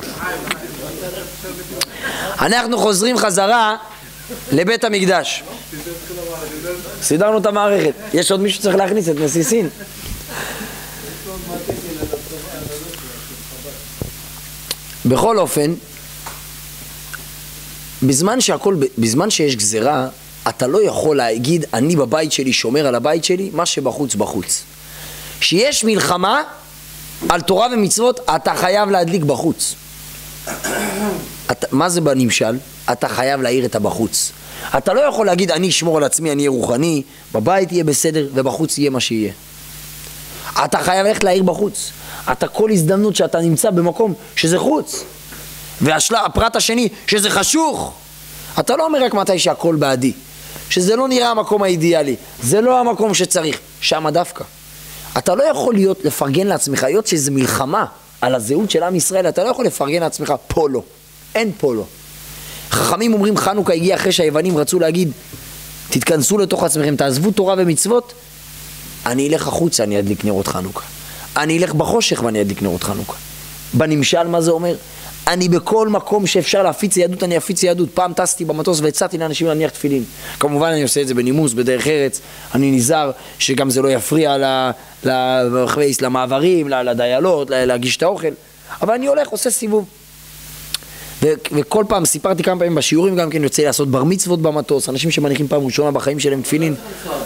אנחנו חוזרים חזרה לבית המקדש. סידרנו את המערכת. יש עוד מישהו צריך להכניס את נשיא סין. בכל אופן, בזמן שיש גזרה, אתה לא יכול להגיד, אני בבית שלי שומר על הבית שלי, מה שבחוץ בחוץ. שיש מלחמה על תורה ומצוות, אתה חייב להדליק בחוץ. מה זה בנמשל? אתה חייב להעיר את הבחוץ. אתה לא יכול להגיד, אני אשמור על עצמי, אני אהיה רוחני, בבית יהיה בסדר ובחוץ יהיה מה שיהיה. אתה חייב ללכת להעיר בחוץ. אתה כל הזדמנות שאתה נמצא במקום שזה חוץ. והפרט השני, שזה חשוך. אתה לא אומר רק מתי שהכל בעדי. שזה לא נראה המקום האידיאלי. זה לא המקום שצריך. שם דווקא. אתה לא יכול לפרגן לעצמך, היות שזה מלחמה על הזהות של עם ישראל, אתה לא יכול לפרגן לעצמך פולו. אין פולו. חכמים אומרים חנוכה הגיע אחרי שהיוונים רצו להגיד, תתכנסו לתוך עצמכם, תעזבו תורה ומצוות, אני אלך החוצה, אני אדליק נרות חנוכה. אני אלך בחושך ואני אדליק נרות חנוכה. בנמשל מה זה אומר? אני בכל מקום שאפשר להפיץ יהדות, אני אפיץ יהדות. פעם טסתי במטוס והצעתי לאנשים להניח תפילין. כמובן אני עושה את זה בנימוס, בדרך ארץ. אני נזהר שגם זה לא יפריע למעברים, לדיילות, להגיש את האוכל. אבל אני הולך, עושה סיבוב. וכל פעם, סיפרתי כמה פעמים בשיעורים גם כן, יוצא לעשות בר מצוות במטוס, אנשים שמניחים פעם ראשונה בחיים שלהם תפילין.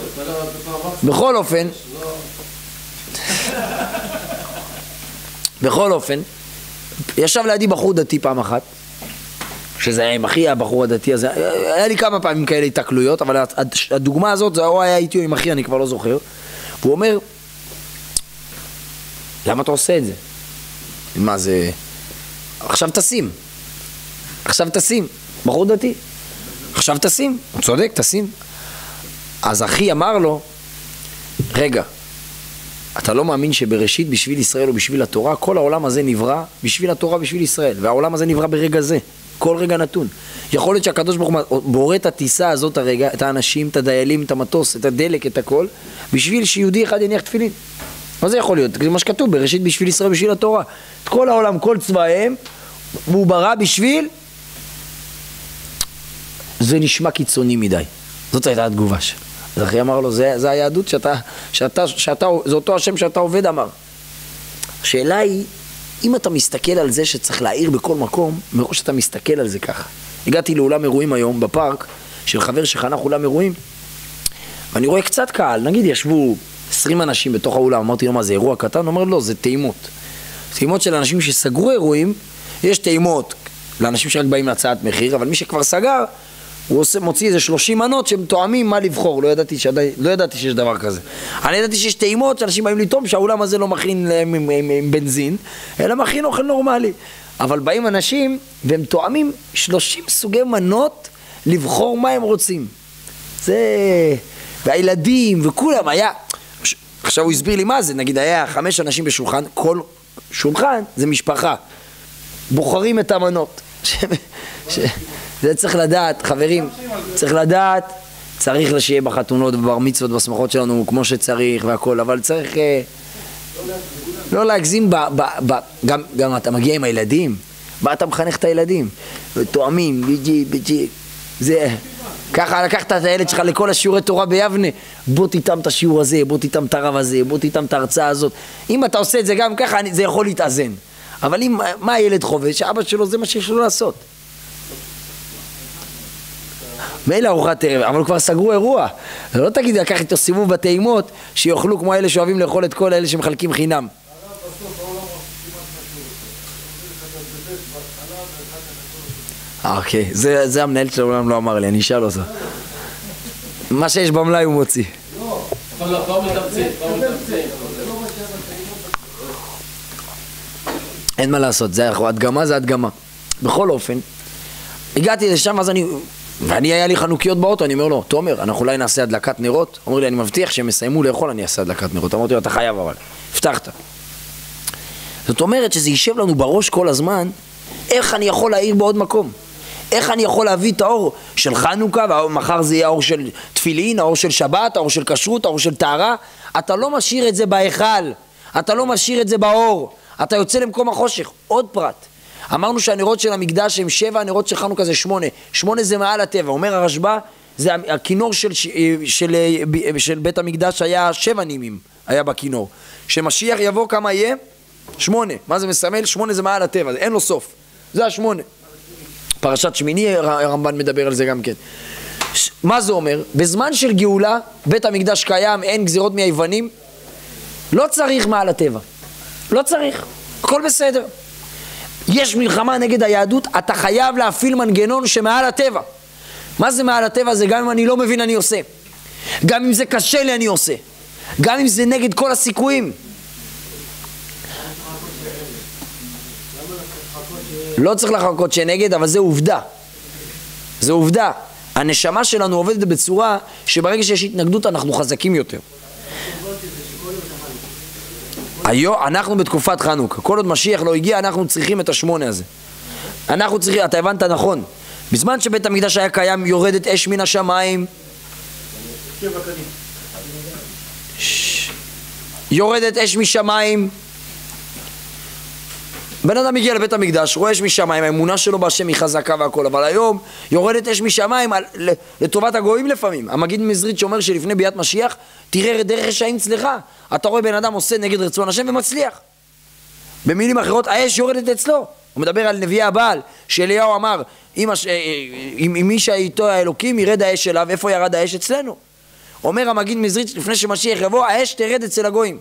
בכל אופן, ישב לידי בחור דתי פעם אחת, שזה היה עם אחי, הבחור הדתי הזה, היה לי כמה פעמים כאלה התקלויות, אבל הדוגמה הזאת, זה או היה איתי או עם אחי, אני כבר לא זוכר. והוא אומר, למה אתה עושה את זה? מה זה? עכשיו תשים, בחור דתי, עכשיו תשים, הוא צודק, תשים. אז אחי אמר לו, רגע, אתה לא מאמין שבראשית בשביל ישראל או בשביל התורה, כל העולם הזה נברא בשביל התורה, בשביל ישראל, והעולם הזה נברא ברגע זה, כל רגע נתון. יכול להיות שהקדוש ברוך הוא בורא את הטיסה הזאת הרגע, את האנשים, את הדיילים, את המטוס, את הדלק, את הכל, בשביל שיהודי אחד יניח תפילין. מה זה יכול להיות? זה מה שכתוב, בראשית בשביל ישראל, בשביל התורה. את כל העולם, כל צבאיהם, והוא ברא בשביל... זה נשמע קיצוני מדי. זאת הייתה התגובה שלו. אז אחי אמר לו, זה היהדות זה אותו השם שאתה עובד, אמר. השאלה היא, אם אתה מסתכל על זה שצריך להעיר בכל מקום, מראש אתה מסתכל על זה ככה. הגעתי לאולם אירועים היום בפארק, של חבר שחנך אולם אירועים, ואני רואה קצת קהל, נגיד ישבו 20 אנשים בתוך האולם, אמרתי לו מה זה אירוע קטן? הוא אומר לא, זה טעימות. טעימות של אנשים שסגרו אירועים, יש טעימות לאנשים שרק באים להצעת מחיר, אבל מי שכבר סגר, הוא מוציא איזה 30 מנות שהם תואמים מה לבחור, לא ידעתי שיש דבר כזה. אני ידעתי שיש טעימות שאנשים באים לטעום שהאולם הזה לא מכין להם עם בנזין, אלא מכין אוכל נורמלי. אבל באים אנשים והם תואמים 30 סוגי מנות לבחור מה הם רוצים. זה... והילדים וכולם היה... עכשיו הוא הסביר לי מה זה, נגיד היה 5 אנשים בשולחן, כל שולחן זה משפחה. בוחרים את המנות. זה צריך לדעת, חברים, צריך שיהיה בחתונות ובר מצוות בשמחות שלנו כמו שצריך והכל, אבל צריך לא להגזים, גם אתה מגיע עם הילדים, אתה מחנך את הילדים, ותואמים, זה, ככה לקחת את הילד שלך לכל השיעורי תורה ביבנה, בוא תיתם את השיעור הזה, בוא תיתם את הרב הזה, בוא תיתם את ההרצאה הזאת, אם אתה עושה את זה גם ככה, זה יכול להתאזן, אבל מה הילד חווה? שאבא שלו זה מה שיש לו לעשות. מילא ארוחת ערב, אבל כבר סגרו אירוע. לא תגיד, לקח איתו סיבוב בטעימות, שיאכלו כמו אלה שאוהבים לאכול את כל אלה שמחלקים חינם. אוקיי, זה המנהל של העולם לא אמר לי, אני אשאל אותו. מה שיש במלאי הוא מוציא. אין מה לעשות, הדגמה זה הדגמה. בכל אופן, הגעתי לשם, אז ואני היה לי חנוכיות באוטו, אני אומר לו, תומר, אנחנו אולי נעשה הדלקת נרות. אומר לי, אני מבטיח שהם יסיימו לאכול, אני אעשה הדלקת נרות. אמרתי לו, אתה חייב אבל, הבטחת. זאת אומרת שזה יישב לנו בראש כל הזמן, איך אני יכול להעיר בעוד מקום? איך אני יכול להביא את האור של חנוכה, ומחר זה יהיה האור של תפילין, האור של שבת, האור של כשרות, האור של טהרה. אתה לא משאיר את זה בהיכל, אתה לא משאיר את זה באור, אתה יוצא למקום החושך. עוד פרט, אמרנו שהנרות של המקדש הם 7, הנרות של חנוכה זה 8. 8 זה מעל הטבע. אומר הרשב"א, זה הכינור של בית המקדש היה 7 נימים, היה בכינור. שמשיח יבוא כמה יהיה? 8. מה זה מסמל? 8 זה מעל הטבע, אין לו סוף. זה 8. פרשת שמיני הרמב"ן מדבר על זה גם כן. מה זה אומר? בזמן של גאולה, בית המקדש קיים, אין גזירות מהיוונים, לא צריך מעל הטבע. לא צריך. הכל בסדר. יש מלחמה נגד היהדות, אתה חייב להפעיל מנגנון שמעל הטבע. מה זה מעל הטבע? זה גם אם אני לא מבין אני עושה. גם אם זה קשה לי אני עושה. גם אם זה נגד כל הסיכויים. לא צריך לחכות שנגד, אבל זה עובדה. זה עובדה. הנשמה שלנו עובדת בצורה שברגע שיש התנגדות אנחנו חזקים יותר. אנחנו בתקופת חנוכה, כל עוד משיח לא הגיע, אנחנו צריכים את 8 הזה. אנחנו צריכים, אתה הבנת נכון. בזמן שבית המקדש היה קיים, יורדת אש מן השמיים. יורדת אש משמיים. בן אדם מגיע לבית המקדש, רואה אש משמיים, האמונה שלו בהשם היא חזקה והכל, אבל היום יורדת אש משמיים לטובת הגויים לפעמים. המגיד מזרית שאומר שלפני ביאת משיח, תראה דרך רשעים צלחה. אתה רואה בן אדם עושה נגד רצון השם ומצליח. במילים אחרות, האש יורדת אצלו. הוא מדבר על נביאי הבעל, שאליהו אמר, אם מי שאיתו האלוקים ירד האש אליו, איפה ירד האש אצלנו? אומר המגיד מזרית, לפני שמשיח יבוא, האש תרד אצל הגויים.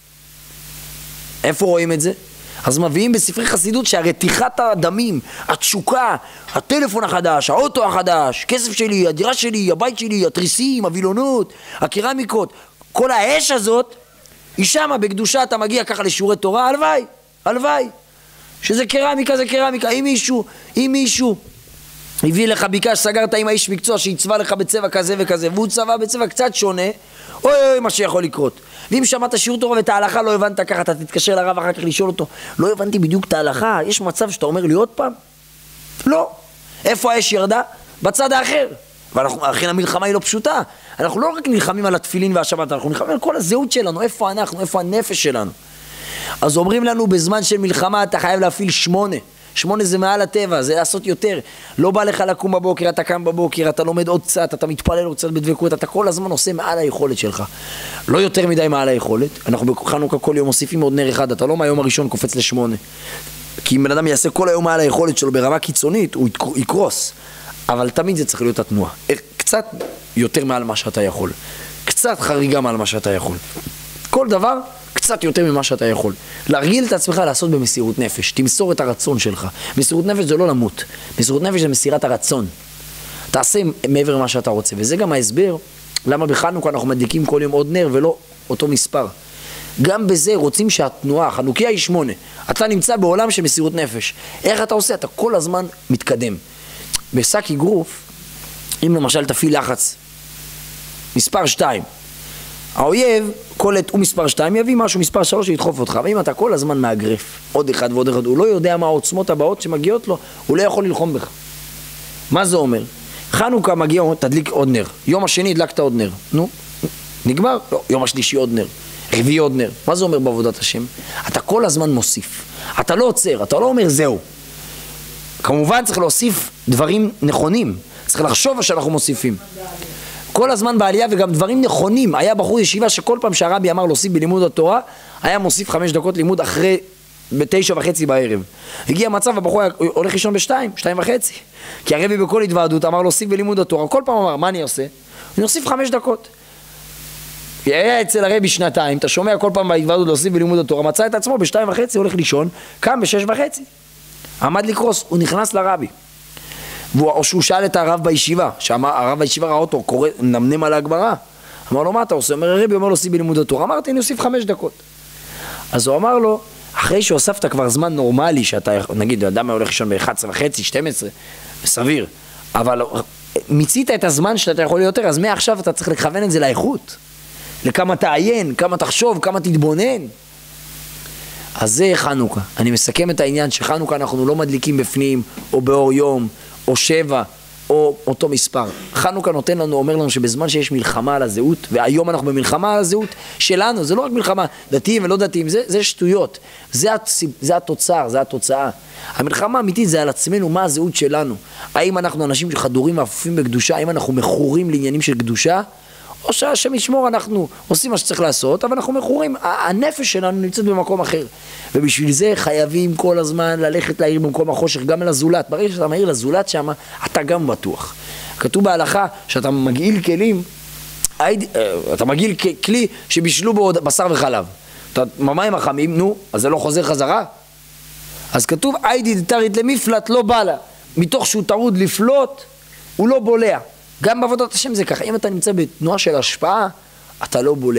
איפה רואים את זה? אז מביאים בספרי חסידות שהרתיחת הדמים, התשוקה, הטלפון החדש, האוטו החדש, כסף שלי, הדירה שלי, הבית שלי, התריסים, הווילונות, הקרמיקות, כל האש הזאת, היא שמה בקדושה. אתה מגיע ככה לשיעורי תורה, הלוואי, הלוואי, שזה קרמיקה, זה קרמיקה. אם מישהו הביא לך ביקש, סגרת עם האיש מקצוע שיצבע לך בצבע כזה וכזה, והוא צבע בצבע קצת שונה, אוי אוי מה שיכול לקרות. ואם שמעת שיעור תורה ואת ההלכה לא הבנת ככה, אתה תתקשר לרב אחר כך לשאול אותו, לא הבנתי בדיוק את ההלכה, יש מצב שאתה אומר לי עוד פעם? לא. איפה האש ירדה? בצד האחר. ולכן המלחמה היא לא פשוטה. אנחנו לא רק נלחמים על התפילין והשבת, אנחנו נלחמים על כל הזהות שלנו, איפה אנחנו, איפה הנפש שלנו. אז אומרים לנו בזמן של מלחמה אתה חייב להפעיל 8. 8 זה מעל הטבע, זה לעשות יותר. לא בא לך לקום בבוקר, אתה קם בבוקר, אתה לומד עוד קצת, אתה מתפלל עוד קצת בדבקות, אתה כל הזמן עושה מעל היכולת שלך. לא יותר מדי מעל היכולת. אנחנו בחנוכה כל יום מוסיפים עוד נר אחד, אתה לא מהיום הראשון קופץ ל8. כי אם בן אדם יעשה כל היום מעל היכולת שלו ברמה קיצונית, הוא יקרוס. אבל תמיד זה צריך להיות התנועה. קצת יותר מעל מה שאתה יכול. קצת חריגה מעל מה שאתה יכול. כל דבר קצת יותר ממה שאתה יכול. להרגיל את עצמך לעשות במסירות נפש. תמסור את הרצון שלך. מסירות נפש זה לא למות. מסירות נפש זה מסירת הרצון. תעשה מעבר למה שאתה רוצה. וזה גם ההסבר למה בחנוכה אנחנו מדליקים כל יום עוד נר ולא אותו מספר. גם בזה רוצים שהתנועה, חנוכיה היא 8. אתה נמצא בעולם של מסירות נפש. איך אתה עושה? אתה כל הזמן מתקדם. בשק אגרוף, אם למשל תפעיל לחץ, מספר 2, האויב, קולט הוא מספר 2, יביא משהו מספר 3 שידחוף אותך, ואם אתה כל הזמן מאגרף, עוד אחד ועוד אחד, הוא לא יודע מה העוצמות הבאות שמגיעות לו, הוא לא יכול ללחום בך. מה זה אומר? חנוכה מגיע, תדליק עוד נר, יום השני הדלקת עוד נר, נו, נגמר? לא, יום השלישי עוד נר, רביעי עוד נר. מה זה אומר בעבודת השם? אתה כל הזמן מוסיף, אתה לא עוצר, אתה לא אומר זהו. כמובן צריך להוסיף דברים נכונים, צריך לחשוב שאנחנו מוסיפים. כל הזמן בעלייה וגם דברים נכונים. היה בחור ישיבה שכל פעם שהרבי אמר להוסיף בלימוד התורה, היה מוסיף 5 דקות לימוד אחרי ב9:30 בערב. הגיע מצב, הבחור הולך לישון ב2, 2:30. כי הרבי בכל התוועדות אמר להוסיף בלימוד התורה. כל פעם אמר, מה אני עושה? אני אוסיף 5 דקות. היה אצל הרבי 2, אתה שומע כל פעם בהתוועדות להוסיף בלימוד התורה, מצא את עצמו ב2:30, הולך לישון, קם ב6:30. עמד לקרוס, הוא נכנס לרבי. או שהוא שאל את הרב בישיבה, שהרב בישיבה ראה אותו, נמנם על ההגברה. אמר לו, מה אתה עושה? אומר הרבי, אומר לו, עושים בלימוד התורה. אמרתי, אני אוסיף 5 דקות. אז הוא אמר לו, אחרי שהוספת כבר זמן נורמלי, שאתה, נגיד, אדם הולך לישון ב11:30, 12, סביר, אבל מיצית את הזמן שאתה יכול להיות יותר, אז מעכשיו אתה צריך לכוון את זה לאיכות. לכמה תעיין, כמה תחשוב, כמה תתבונן. אז זה חנוכה. אני מסכם את העניין שחנוכה אנחנו לא מדליקים בפנים, או באור יום, או 7, או אותו מספר. חנוכה נותן לנו, אומר לנו שבזמן שיש מלחמה על הזהות, והיום אנחנו במלחמה על הזהות שלנו, זה לא רק מלחמה, דתיים ולא דתיים, זה שטויות. זה התוצר, זה התוצאה. המלחמה האמיתית זה על עצמנו, מה הזהות שלנו. האם אנחנו אנשים שחדורים ואפופים בקדושה, האם אנחנו מכורים לעניינים של קדושה, או שהשם ישמור, אנחנו עושים מה שצריך לעשות, אבל אנחנו מכורים, הנפש שלנו נמצאת במקום אחר. ובשביל זה חייבים כל הזמן ללכת להעיר במקום החושך, גם לזולת. ברגע שאתה מעיר לזולת שם, אתה גם בטוח. כתוב בהלכה שאתה מגעיל כלים, אתה מגעיל כלי שבישלו בו בשר וחלב. מים החמים, נו, אז זה לא חוזר חזרה? אז כתוב, היידי דתרית למפלט לא בא לה. מתוך שהוא טרוד לפלוט, הוא לא בולע. גם בעבודת השם זה ככה, אם אתה נמצא בתנועה של השפעה, אתה לא בולע.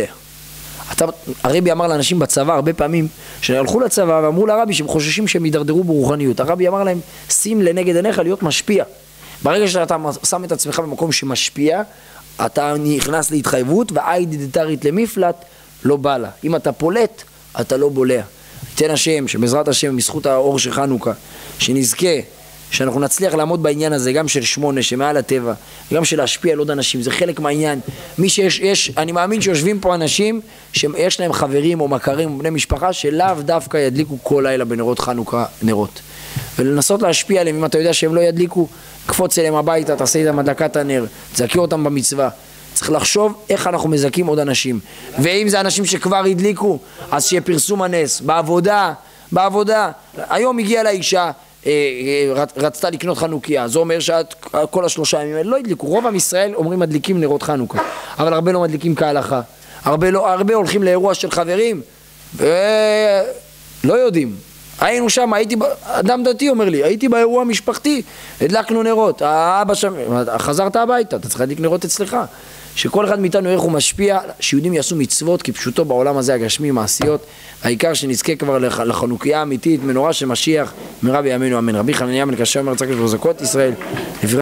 הרבי אמר לאנשים בצבא הרבה פעמים, שהלכו לצבא ואמרו לרבי שהם חוששים שהם יידרדרו ברוחניות. הרבי אמר להם, שים לנגד עיניך להיות משפיע. ברגע שאתה שם את עצמך במקום שמשפיע, אתה נכנס להתחייבות, והיידי דתרית למפלט לא בא לה. אם אתה פולט, אתה לא בולע. תן השם, שבעזרת השם, בזכות האור של חנוכה, שנזכה שאנחנו נצליח לעמוד בעניין הזה, גם של 8, שמעל הטבע, גם של להשפיע על עוד אנשים, זה חלק מהעניין. אני מאמין שיושבים פה אנשים שיש להם חברים או מכרים או בני משפחה שלאו דווקא ידליקו כל לילה בנרות חנוכה נרות. ולנסות להשפיע עליהם, אם אתה יודע שהם לא ידליקו, קפוץ אליהם הביתה, תעשה איתם הדלקת הנר, תזכיר אותם במצווה. צריך לחשוב איך אנחנו מזכים עוד אנשים. ואם זה אנשים שכבר הדליקו, אז שיהיה פרסום הנס, בעבודה. היום הגיעה לאישה, רצתה לקנות חנוכיה, זה אומר שכל 3 ימים האלה לא הדליקו. רוב עם ישראל אומרים מדליקים נרות חנוכה, אבל הרבה לא מדליקים כהלכה. הרבה הולכים לאירוע של חברים, ולא יודעים. היינו שם, אדם דתי אומר לי, הייתי באירוע המשפחתי, הדלקנו נרות, האבא שם, חזרת הביתה, אתה צריך להדליק נרות אצלך. שכל אחד מאיתנו איך הוא משפיע, שיהודים יעשו מצוות כפשוטו בעולם הזה הגשמי, מעשיות, העיקר שנזכה כבר לחנוכיה אמיתית, מנורה של משיח, מהרה בימינו אמן. רבי חנניה בן עקשיא אומר צדקה וחזקות ישראל.